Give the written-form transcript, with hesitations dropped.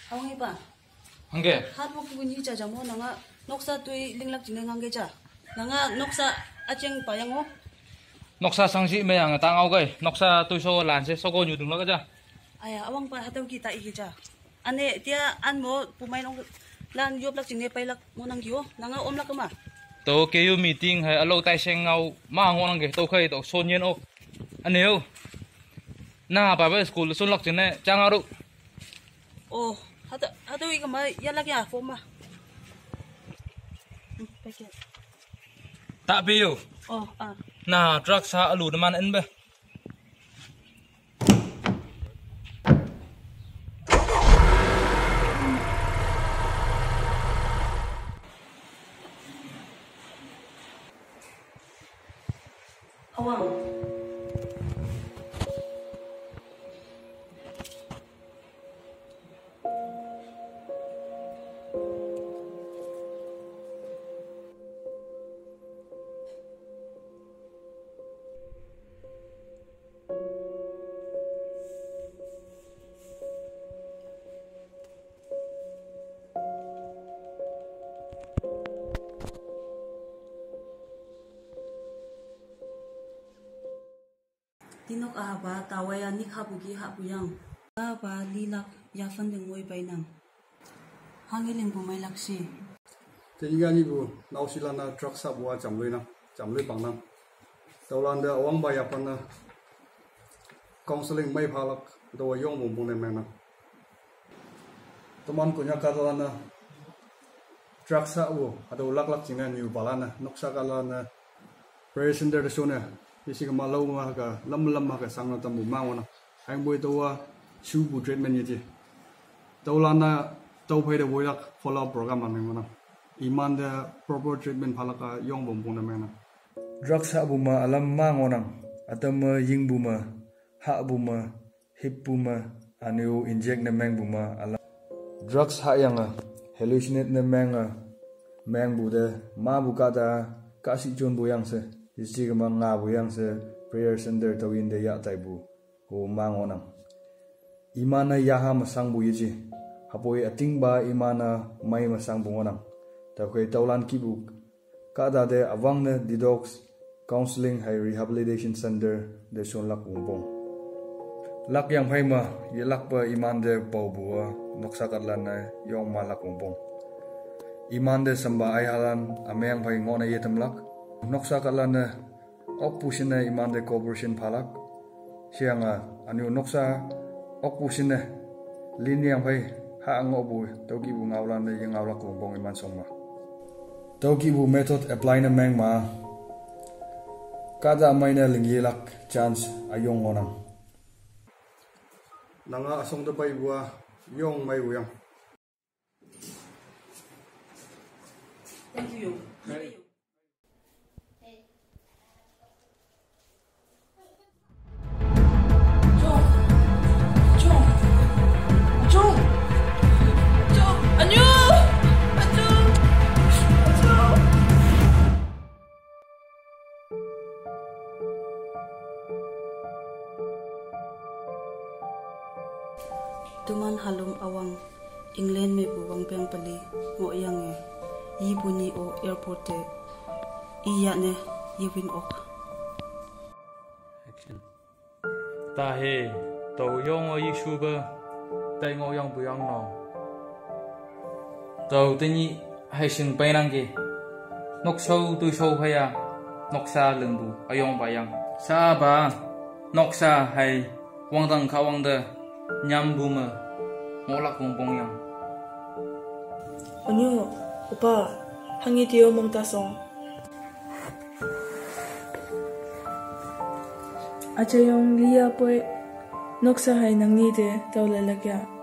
Awang iba. Hangge. Hat mo kibunyi cha jamo nanga noksa tui linglak jine ngange cha. Nanga noksa acheng payang o. Noksa sangsi me ang tangau gai. Noksa tuiso lanse soko nyu dung lagaja. Aya awang pa hataw kita iki cha. Ane tia an mo pumay nong lan yop lak jine pailak mo nang kyo. Nanga om lak ma. To KU meeting hai alo tai seng ngau ma ngon ge to khai to son yen o. Aneu. Na ba ba school sun lak jine changaru. Oh, hataw ika ma yalak ya forma. Paket. Tak biu. Oh, ah. Na drugs ha alu de man en be. Awang. Tinok ahaba tawaya nik habugi habuyang. Ahaba lilak yafan deng moy bainang. Hangiling bumay laksi. Tingani bu nausilana truck sabwa jamlui pangnam. Tawlanda awang ba yapana counseling mai phalak do yong mumbung ne mena. Teman kunya kalana truck sabu ado lak jingan yu balana noksa kalana operation der sone isi ka malau ma ka lam ka sangna tamu mangona hang boy towa shu bu treatment yiti tawlana taw phai de boyak follow up program an ngona iman de proper treatment phalaka yong bombong na mena drugs ha buma alam mangona atam ying buma ha buma hip buma anu inject na meng buma alam drugs ha yanga hallucinate na meng bu de ma bu ka da ka si jon bu yang se isi ka nga bu yang se prayer center tawin de ya tai bu ko mangonang imana yaha masang bu yiji hapoi ating ba imana mai masang bu ngonang ta khoi tawlan ki bu ka da de awang na detox counseling hai rehabilitation center de son lak bong lak yang phai ma ye lak pa iman de pau bu noksa katlan na yong ma lak bong iman de samba ai halan ameng phai ngona yetam lak noksa kalana okpusina iman de cooperation phalak sianga anu noksa okpusina liniang phai ha ngobu togi bu ngawlan de ngawla ko bong iman songma togi bu method apply na mengma kada maina lingilak chance ayong onang nanga asong da bai bua yong mai uyang Thank you. Tuman halum awang England me buwang peng pali ngo yang yi buni o airport te iya ne yewin ok Action. Ta he to yong o yi shuba tai ngo yang bu yang no. To tini hai sing painang ge. Nok shou tu shou phaya noksa lengbu ayong bayang. Sa ba noksa hai wang dang ka wang de nyam bu ma ngolak bong yang. Onyo, opa, hangi tiyo mong tasong. Acha yung liya po'y noksa hay nang nide daw lalagya.